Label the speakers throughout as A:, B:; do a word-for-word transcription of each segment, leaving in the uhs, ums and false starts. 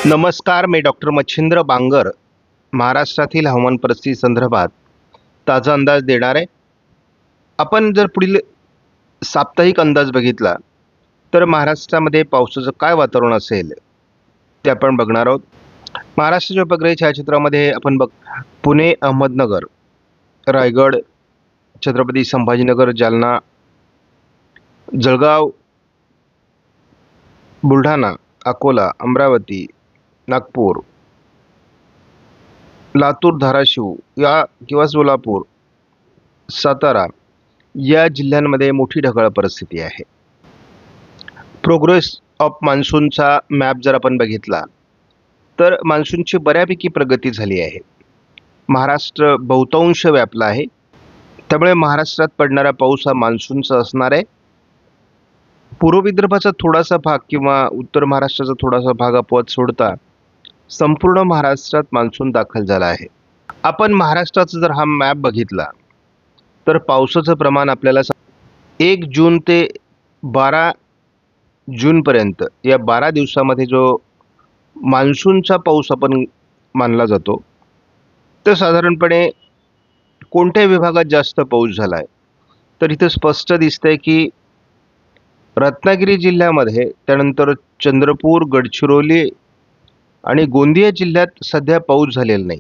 A: नमस्कार, मी डॉक्टर मच्छिंद्र बांगर महाराष्ट्रातील हवामान परिस्थिती संदर्भात ताजा अंदाज देणार आहे. आपण जर पुढील साप्ताहिक अंदाज बघितला तर महाराष्ट्रामध्ये पावसाचं काय वातावरण असेल ते आपण बघणार आहोत. महाराष्ट्राच्या उपग्रह छायाचित्रामध्ये आपण बघ पुणे, अहमदनगर, रायगड, छत्रपती संभाजीनगर, जालना, जळगाव, बुलढाणा, अकोला, अमरावती, नागपूर, लातूर, धाराशिव या किंवा सोलापूर, सातारा या जिल्ह्यांमध्ये मोठी ढगाळ परिस्थिती आहे. प्रोग्रेस ऑफ मान्सूनचा मॅप जर आपण बघितला तर मान्सूनची बऱ्यापैकी प्रगती झाली आहे. महाराष्ट्र बहुतांश व्यापला आहे, त्यामुळे महाराष्ट्रात पडणारा पाऊस हा मान्सूनचा असणार आहे. पूर्व विदर्भाचा थोडासा भाग किंवा उत्तर महाराष्ट्राचा थोडासा भाग अपवाद सोडता संपूर्ण महाराष्ट्रात मान्सून दाखल झाला आहे. आपण महाराष्ट्राचा जर हा मॅप बघितला तर पावसाचं प्रमाण आपल्याला एक जून ते बारा जूनपर्यंत या बारा दिवसामध्ये जो मान्सूनचा पाऊस आपण मानला जातो तर साधारणपणे कोणत्या विभागात जास्त पाऊस झाला आहे तर इथे स्पष्ट दिसतंय की रत्नागिरी जिल्ह्यामध्ये, त्यानंतर चंद्रपूर, गडचिरोली आणि गोंदिया जिल्ह्यात सध्या पाऊस झालेला नाही.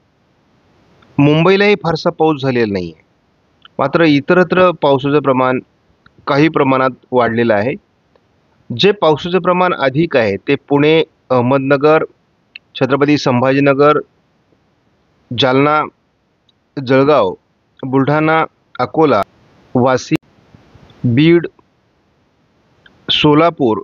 A: मुंबईलाही फारसा पाऊस झालेला नाही आहे. मात्र इतरत्र पावसाचं प्रमाण काही प्रमाणात वाढलेलं आहे. जे पावसाचं प्रमाण अधिक आहे ते पुणे, अहमदनगर, छत्रपती संभाजीनगर, जालना, जळगाव, बुलढाणा, अकोला, वाशी, बीड, सोलापूर,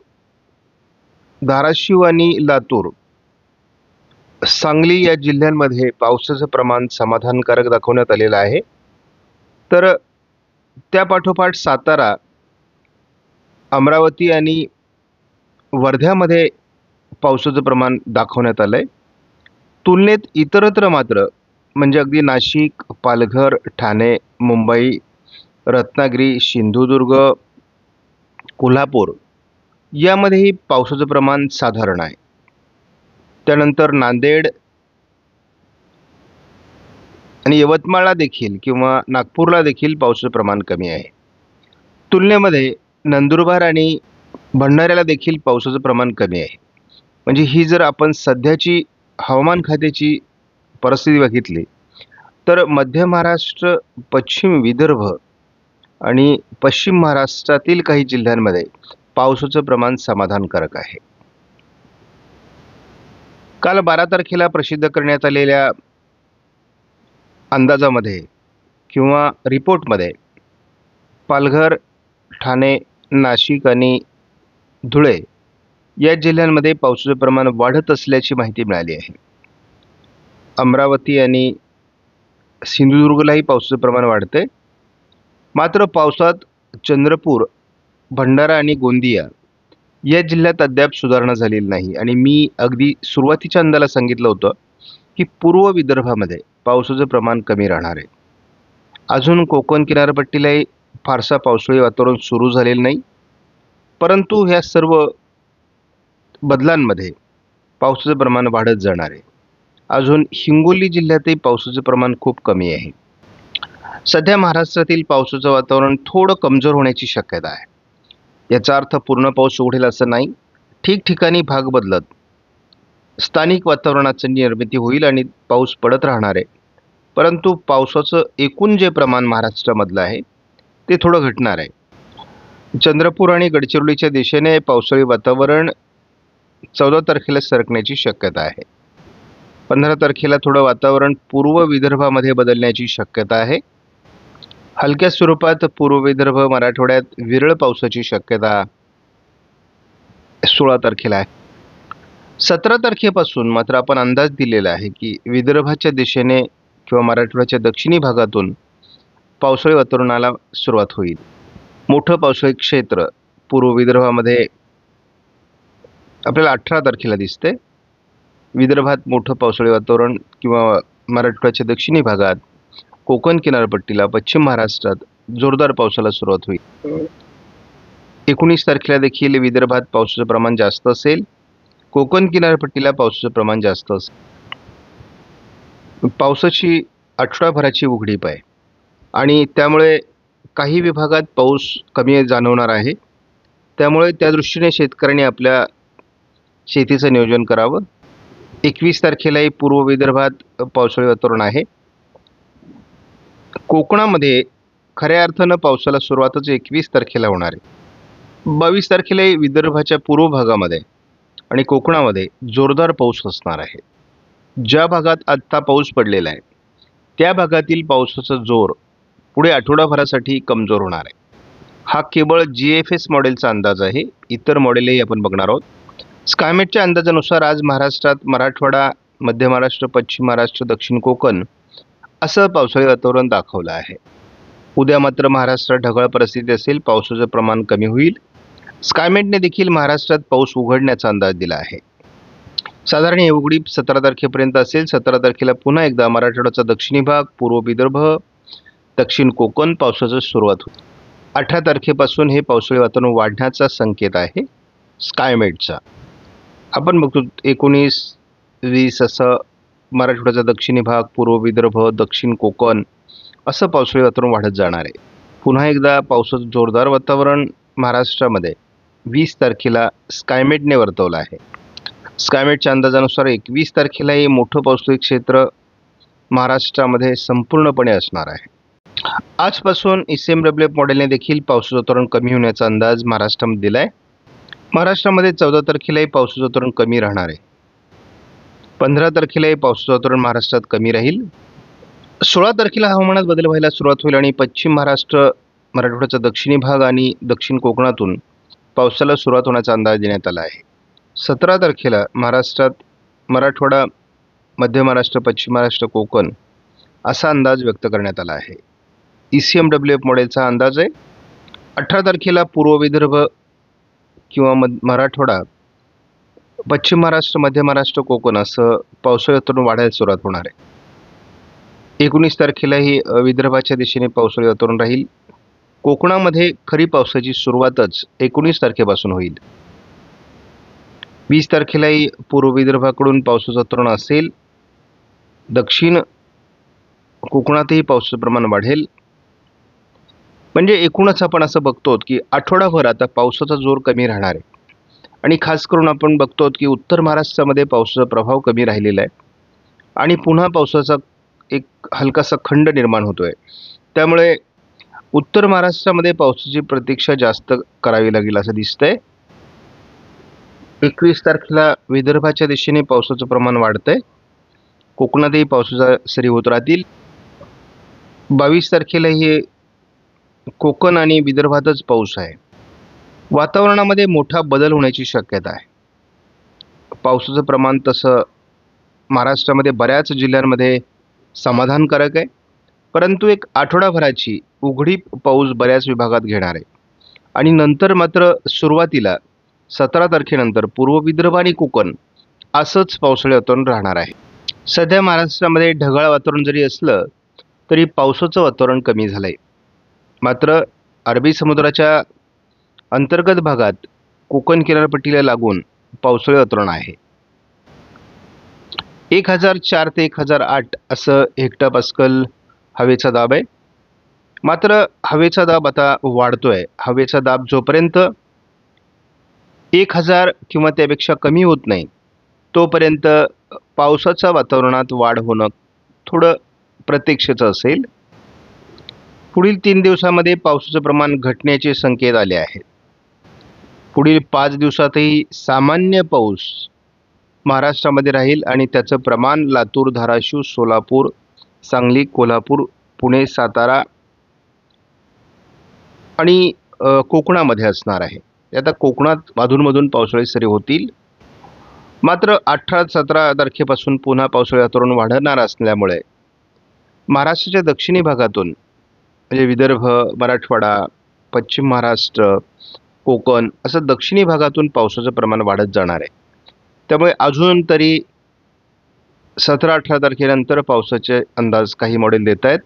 A: धाराशिव आणि लातूर, सांगली या जिल्ह्यांमध्ये पावसाचं प्रमाण समाधानकारक दाखवण्यात आलेलं आहे. तर त्या पाठोपाठ सातारा, अमरावती आणि वर्ध्यामध्ये पावसाचं प्रमाण दाखवण्यात आलं आहे. तुलनेत इतरत्र मात्र म्हणजे अगदी नाशिक, पालघर, ठाणे, मुंबई, रत्नागिरी, सिंधुदुर्ग, कोल्हापूर यामध्येही पावसाचं प्रमाण साधारण आहे. त्यानंतर नांदेड आणि यवतमाळला देखील किंवा नागपूरला देखील पावसाचं प्रमाण कमी आहे. तुलनेमध्ये नंदुरबार आणि भंडाऱ्याला देखील पावसाचं प्रमाण कमी आहे. म्हणजे ही जर आपण सध्याची हवामान खात्याची परिस्थिती बघितली तर मध्य महाराष्ट्र, पश्चिम विदर्भ आणि पश्चिम महाराष्ट्रातील काही जिल्ह्यांमध्ये पावसाचं प्रमाण समाधानकारक आहे. काल बारा तारखेला प्रसिद्ध करण्यात आलेल्या अंदाजामध्ये किंवा रिपोर्टमध्ये पालघर, ठाणे, नाशिक आणि धुळे या जिल्ह्यांमध्ये पावसाचं प्रमाण वाढत असल्याची माहिती मिळाली आहे. अमरावती आणि सिंधुदुर्गलाही पावसाचं प्रमाण वाढते. मात्र पावसात चंद्रपूर, भंडारा आणि गोंदिया या जिल्ह्यात अद्याप सुधारणा झालेली नाही. आणि मी अगदी सुरुवातीच्या अंदाला सांगितलं होतं की पूर्व विदर्भामध्ये पावसाचं प्रमाण कमी राहणार आहे. अजून कोकण किनारपट्टीलाही फारसा पावसाळी वातावरण सुरू झालेलं नाही, परंतु ह्या सर्व बदलांमध्ये पावसाचं प्रमाण वाढत जाणार आहे. अजून हिंगोली जिल्ह्यातही पावसाचं प्रमाण खूप कमी आहे. सध्या महाराष्ट्रातील पावसाचं वातावरण थोडं कमजोर होण्याची शक्यता आहे. याचा अर्थ पूर्ण पाऊस उघडेल असं नाही. ठिकठिकाणी भाग बदलत स्थानिक वातावरणाची निर्मिती होईल आणि पाऊस पडत राहणार आहे. परंतु पावसाचं एकूण जे प्रमाण महाराष्ट्रामधलं आहे ते थोडं घटणार आहे. चंद्रपूर आणि गडचिरोलीच्या दिशेने पावसाळी वातावरण चौदा तारखेला सरकण्याची शक्यता आहे. पंधरा तारखेला थोडं वातावरण पूर्व विदर्भामध्ये बदलण्याची शक्यता आहे. हलक्या स्वरूपात पूर्व विदर्भ, मराठवाड्यात विरळ पावसाची शक्यता सोळा तारखेला आहे. सतरा तारखेपासून मात्र आपण अंदाज दिलेला आहे की विदर्भाच्या दिशेने किंवा मराठवाड्याच्या दक्षिणी भागातून पावसाळी वातावरणाला सुरुवात होईल. मोठं पावसाळी क्षेत्र पूर्व विदर्भामध्ये आपल्याला अठरा तारखेला दिसते. विदर्भात मोठं पावसाळी वातावरण किंवा मराठवाड्याच्या दक्षिणी भागात, कोकण किनारपट्टीला, पश्चिम महाराष्ट्रात जोरदार पावसाला सुरुवात होईल. एकोणीस तारखेला देखील विदर्भात पावसाचं प्रमाण जास्त असेल. कोकण किनारपट्टीला पावसाचं प्रमाण जास्त असतं. पावसाची आठवडाभराची उघडीप आहे आणि त्यामुळे काही विभागात पाऊस कमी जाणवणार आहे. त्यामुळे त्या दृष्टीने शेतकऱ्यांनी आपल्या शेतीचं नियोजन करावं. एकवीस तारखेलाही पूर्व विदर्भात पावसाळी वातावरण आहे. कोकणामध्ये खऱ्या अर्थानं पावसाला सुरुवातच एकवीस तारखेला होणार आहे. बावीस तारखेलाही विदर्भाच्या पूर्व भागामध्ये आणि कोकणामध्ये जोरदार पाऊस असणार आहे. ज्या भागात आत्ता पाऊस पडलेला आहे त्या भागातील पावसाचा जोर पुढे आठवडाभरासाठी कमजोर होणार आहे. हा केवळ जी एफ एस मॉडेलचा अंदाज आहे. इतर मॉडेलही आपण बघणार आहोत. स्कायमेटच्या अंदाजानुसार आज महाराष्ट्रात मराठवाडा, मध्य महाराष्ट्र, पश्चिम महाराष्ट्र, दक्षिण कोकण असं पावसाळी वातावरण दाखवलं आहे. उद्या मात्र महाराष्ट्रात ढगाळ परिस्थिती असेल, पावसाचं प्रमाण कमी होईल. स्कायमेटने देखील महाराष्ट्रात पाऊस उघडण्याचा अंदाज दिला आहे. साधारण ही उघडीप सतरा तारखेपर्यंत असेल. सतरा तारखेला पुन्हा एकदा मराठवाड्याचा दक्षिणी भाग, पूर्व विदर्भ, दक्षिण कोकण पावसाची सुरुवात होईल. अठरा तारखेपासून हे पावसाळी वातावरण वाढण्याचा संकेत आहे स्कायमेटचा. आपण बघतो एकोणीस वीस असं मराठवाड्याचा दक्षिणी भाग, पूर्व विदर्भ, दक्षिण कोकण असं पावसाळी वातावरण वाढत जाणार आहे. पुन्हा एकदा पावसाचं जोरदार वातावरण महाराष्ट्रामध्ये वीस तारखेला स्कायमेटने वर्तवलं आहे. स्कायमेटच्या अंदाजानुसार एकवीस तारखेलाही मोठं पावसाळी क्षेत्र महाराष्ट्रामध्ये संपूर्णपणे असणार आहे. आजपासून E C M W F मॉडेलने देखील पावसाचं वातावरण कमी होण्याचा अंदाज महाराष्ट्रामध्ये दिला आहे. महाराष्ट्रामध्ये चौदा तारखेलाही पावसाचं वातावरण कमी राहणार आहे. पंधरा तारखेलाही पावसाचं वातावरण महाराष्ट्रात कमी राहील. सोळा तारखेला हवामानात बदल व्हायला सुरुवात होईल आणि पश्चिम महाराष्ट्र, मराठवाड्याचा दक्षिणी भाग आणि दक्षिण कोकणातून पावसाला सुरुवात होण्याचा अंदाज देण्यात आला आहे. सतरा तारखेला महाराष्ट्रात मराठवाडा, मध्य महाराष्ट्र, पश्चिम महाराष्ट्र, कोकण असा अंदाज व्यक्त करण्यात आला आहे. E C M W F मॉडेलचा अंदाज आहे. अठरा तारखेला पूर्व विदर्भ किंवा मध मराठवाडा, पश्चिम महाराष्ट्र, मध्य महाराष्ट्र, कोकण असं पावसाळी वातावरण वाढायला सुरुवात होणार आहे. एकोणीस तारखेलाही विदर्भाच्या दिशेने पावसाळी वातावरण राहील. कोकणामध्ये खरी पावसाची सुरुवातच एकोणीस तारखेपासून होईल. वीस तारखेलाही पूर्व विदर्भाकडून पावसाचं वातावरण असेल. दक्षिण कोकणातही पावसाचं प्रमाण वाढेल. म्हणजे एकूणच आपण असं बघतो की आठवडाभर आता पावसाचा जोर कमी राहणार आहे आणि खास करून आपण बघतो की उत्तर महाराष्ट्रामध्ये पावसाचा प्रभाव कमी राहिलेला आहे आणि पुन्हा पावसाचा एक हलकासा खंड निर्माण होतोय. त्यामुळे उत्तर महाराष्ट्रामध्ये पावसाची प्रतीक्षा जास्त करावी लागेल असं दिसतंय. एकवीस तारखेला विदर्भाच्या दिशेने पावसाचं प्रमाण वाढतंय. कोकणातही पावसाचा सरी होत राहतील. बावीस तारखेला हे कोकण आणि विदर्भातच पाऊस आहे. वातावरणामध्ये मोठा बदल होण्याची शक्यता आहे. पावसाचं प्रमाण तसं महाराष्ट्रामध्ये बऱ्याच जिल्ह्यांमध्ये समाधानकारक आहे, परंतु एक आठवडाभराची उघडीप पाऊस बऱ्याच विभागात घेणार आहे आणि नंतर मात्र सुरुवातीला सतरा तारखेनंतर पूर्व विदर्भ आणि कोकण असंच पावसाळी वातावरण राहणार आहे. सध्या महाराष्ट्रामध्ये ढगाळ वातावरण जरी असलं तरी पावसाचं वातावरण कमी झालं आहे. मात्र अरबी समुद्राच्या अंतर्गत भागात कोकण किनारपट्टीला लागून पावसाळी वातावरण आहे. एक हजार चार ते एक हजार आठ असं हेक्टोपास्कल हवेचा दाब आहे. मात्र हवेचा दाब आता वाढतोय. हवेचा दाब जोपर्यंत एक हजार किंवा त्यापेक्षा कमी होत नाही तोपर्यंत पावसाच्या वातावरणात वाढ होणं थोडं प्रतीक्षेचं असेल. पुढील तीन दिवसामध्ये पावसाचं प्रमाण घटण्याचे संकेत आले आहेत. पुढील पाच दिवसातही सामान्य पाऊस महाराष्ट्रामध्ये राहील आणि त्याचं प्रमाण लातूर, धाराशिव, सोलापूर, सांगली, कोल्हापूर, पुणे, सातारा आणि कोकणामध्ये असणार आहे. आता कोकणात अधूनमधून पावसाळी सरी होतील. मात्र अठरा सतरा तारखेपासून पुन्हा पावसाळी वातावरण वाढणार असल्यामुळे महाराष्ट्राच्या दक्षिणी भागातून म्हणजे विदर्भ, मराठवाडा, पश्चिम महाराष्ट्र, कोकण असं दक्षिणी भागातून पावसाचं प्रमाण वाढत जाणार आहे. त्यामुळे अजून तरी सतरा अठरा तारखेनंतर पावसाचे अंदाज काही मॉडेल देत आहेत.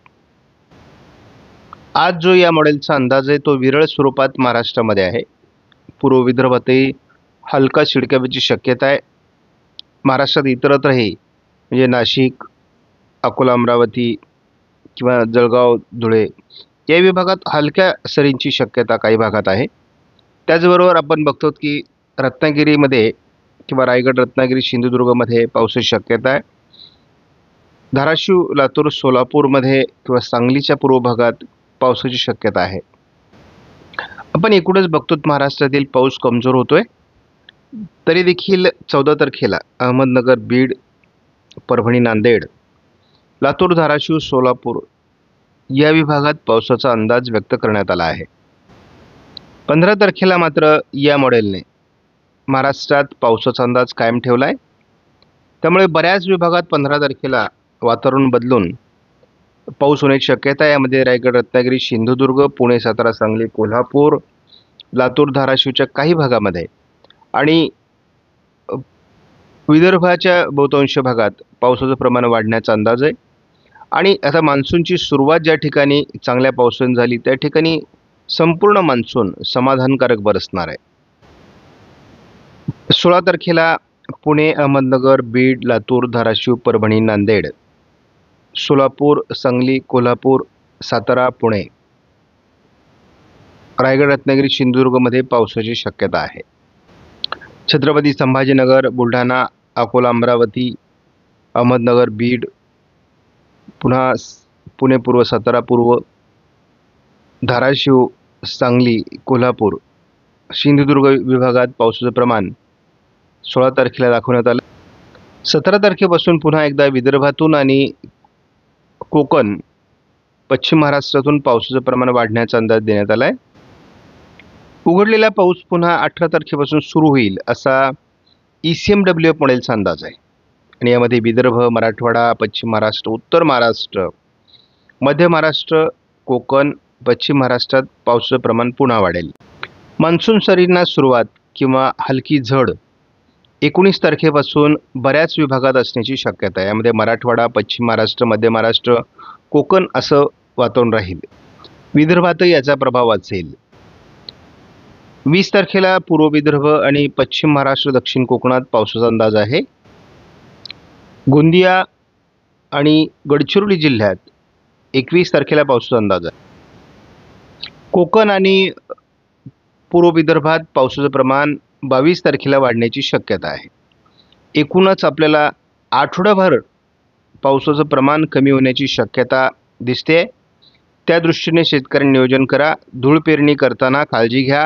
A: आज जो या मॉडेलचा अंदाज आहे तो विरळ स्वरूपात महाराष्ट्रामध्ये आहे. पूर्व विदर्भातही हलका शिडकाव्याची शक्यता आहे. महाराष्ट्रात इतरत्रही म्हणजे नाशिक, अकोला, अमरावती किंवा जळगाव, धुळे या विभागात हलक्या सरींची शक्यता काही भागात आहे. त्याचबरोबर आपण बघतो की रत्नागिरीमध्ये किंवा रायगड, रत्नागिरी, सिंधुदुर्गमध्ये पावसाची शक्यता आहे. धाराशिव, लातूर, सोलापूरमध्ये किंवा सांगलीच्या पूर्व भागात पावसाची शक्यता आहे. आपण एकूणच बघतो महाराष्ट्रातील पाऊस कमजोर होतोय. तरी देखील चौदा तारखेला अहमदनगर, बीड, परभणी, नांदेड, लातूर, धाराशिव, सोलापूर या विभागात पावसाचा अंदाज व्यक्त करण्यात आला आहे. पंधरा तारखेला मात्र या मॉडेलने महाराष्ट्रात पावसाचा अंदाज कायम ठेवला आहे. त्यामुळे बऱ्याच विभागात पंधरा तारखेला वातावरण बदलून पाऊस होण्याची शक्यता आहे. यामध्ये रायगड, रत्नागिरी, सिंधुदुर्ग, पुणे, सातारा, सांगली, कोल्हापूर, लातूर, धाराशिवच्या काही भागामध्ये आणि विदर्भाच्या बहुतांश भागात पावसाचं प्रमाण वाढण्याचा अंदाज आहे. आणि आता मान्सूनची सुरुवात ज्या ठिकाणी चांगल्या पावसाने झाली त्या ठिकाणी संपूर्ण मान्सून समाधानकारक बरसणार आहे. सोळा तारखेला पुणे, अहमदनगर, बीड, लातूर, धाराशिव, परभणी, नांदेड, सोलापूर, सांगली, कोल्हापूर, सातारा, पुणे, रायगड, रत्नागिरी, सिंधुदुर्गमध्ये पावसाची शक्यता आहे. छत्रपती संभाजीनगर, बुलढाणा, अकोला, अमरावती, अहमदनगर, बीड, पुन्हा पुणे पूर्व, सातारा पूर्व, धाराशिव, सांगली, कोल्हापूर, सिंधुदुर्ग विभागात पावसाचं प्रमाण सोळा तारखेला दाखवण्यात आलं. सतरा तारखेपासून पुन्हा एकदा विदर्भातून आणि कोकण, पश्चिम महाराष्ट्रातून पावसाचं प्रमाण वाढण्याचा अंदाज देण्यात आला आहे. उघडलेला पाऊस पुन्हा अठरा तारखेपासून सुरू होईल असा E C M W F मॉडेलचा अंदाज आहे. आणि यामध्ये विदर्भ, मराठवाडा, पश्चिम महाराष्ट्र, उत्तर महाराष्ट्र, मध्य महाराष्ट्र, कोकण, पश्चिम महाराष्ट्रात पावसाचं प्रमाण पुन्हा वाढेल. मान्सून सरींना सुरुवात किंवा हलकी झड एकोणीस तारखेपासून बऱ्याच विभागात असण्याची शक्यता आहे. यामध्ये मराठवाडा, पश्चिम महाराष्ट्र, मध्य महाराष्ट्र, कोकण असं वातावरण राहील. विदर्भातही याचा प्रभाव असेल. वीस तारखेला पूर्व विदर्भ आणि पश्चिम महाराष्ट्र, दक्षिण कोकणात पावसाचा अंदाज आहे. गोंदिया आणि गडचिरोली जिल्ह्यात एकवीस तारखेला पावसाचा अंदाज आहे. कोकण आणि पूर्व विदर्भात पावसाचं प्रमाण बावीस तारखेला वाढण्याची शक्यता आहे. एकूणच आपल्याला आठवडाभर पावसाचं प्रमाण कमी होण्याची शक्यता दिसते. त्या दृष्टीने शेतकऱ्यांनी नियोजन करा. धूळ पेरणी करताना काळजी घ्या.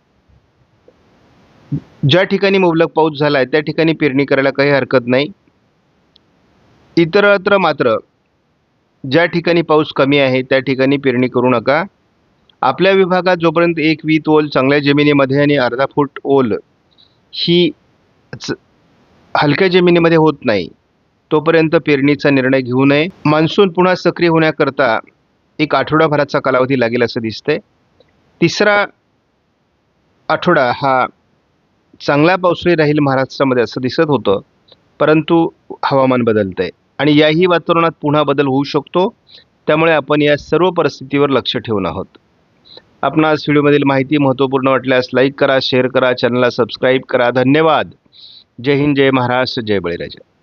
A: ज्या ठिकाणी मुबलक पाऊस झाला आहे त्या ठिकाणी पेरणी करायला काही हरकत नाही. इतरत्र मात्र ज्या ठिकाणी पाऊस कमी आहे त्या ठिकाणी पेरणी करू नका. आपल्या विभागात जोपर्यंत एक वीत ओल चांगल्या जमिनीमध्ये आणि अर्धा फूट ओल ही हलक्या जमिनीमध्ये होत नाही तोपर्यंत पेरणीचा निर्णय घेऊ नये. मान्सून पुन्हा सक्रिय होण्याकरता एक आठवडाभराचा कालावधी लागेल असं दिसतंय. तिसरा आठवडा हा चांगला पावसाळी राहील महाराष्ट्रामध्ये असं दिसत होतं, परंतु हवामान बदलतंय आणि याही वातावरणात पुन्हा बदल होऊ शकतो. त्यामुळे आपण या सर्व परिस्थितीवर लक्ष ठेवून आहोत. आपणास व्हिडिओमधील माहिती महत्त्वपूर्ण वाटल्यास लाईक करा, शेअर करा, चॅनलला सबस्क्राईब करा. धन्यवाद. जय हिंद, जय महाराष्ट्र, जय बळीराजा.